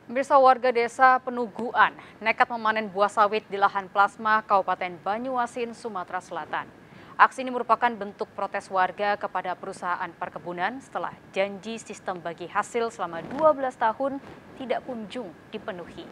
Pemirsa, warga desa Penuguan nekat memanen buah sawit di lahan plasma Kabupaten Banyuasin, Sumatera Selatan. Aksi ini merupakan bentuk protes warga kepada perusahaan perkebunan setelah janji sistem bagi hasil selama 12 tahun tidak kunjung dipenuhi.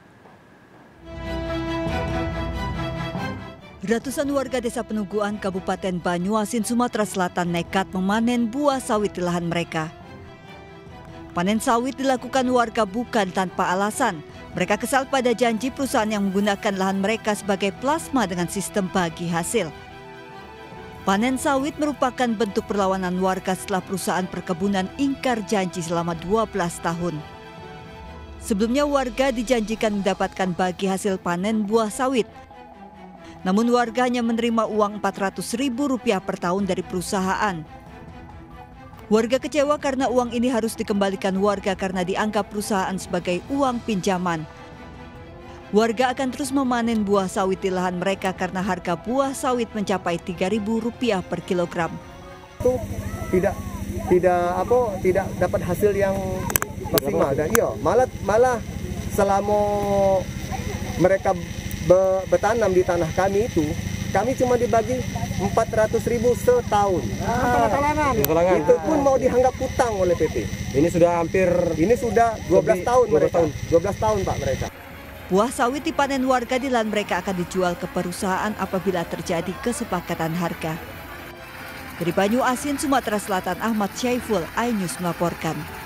Ratusan warga desa Penuguan, Kabupaten Banyuasin, Sumatera Selatan nekat memanen buah sawit di lahan mereka. Panen sawit dilakukan warga bukan tanpa alasan. Mereka kesal pada janji perusahaan yang menggunakan lahan mereka sebagai plasma dengan sistem bagi hasil. Panen sawit merupakan bentuk perlawanan warga setelah perusahaan perkebunan ingkar janji selama 12 tahun. Sebelumnya warga dijanjikan mendapatkan bagi hasil panen buah sawit. Namun warga hanya menerima uang Rp400.000 per tahun dari perusahaan. Warga kecewa karena uang ini harus dikembalikan warga karena dianggap perusahaan sebagai uang pinjaman. Warga akan terus memanen buah sawit di lahan mereka karena harga buah sawit mencapai Rp3.000 per kilogram. Itu tidak dapat hasil yang maksimal, dan malah selama mereka bertanam di tanah kami itu, kami cuma dibagi Rp400.000 setahun. Itu pun mau dianggap hutang oleh PT. Ini sudah 12 tahun mereka. 12 tahun Pak mereka. Buah sawit dipanen warga di lahan mereka akan dijual ke perusahaan apabila terjadi kesepakatan harga. Dari Banyuasin, Sumatera Selatan, Ahmad Syaiful, iNews melaporkan.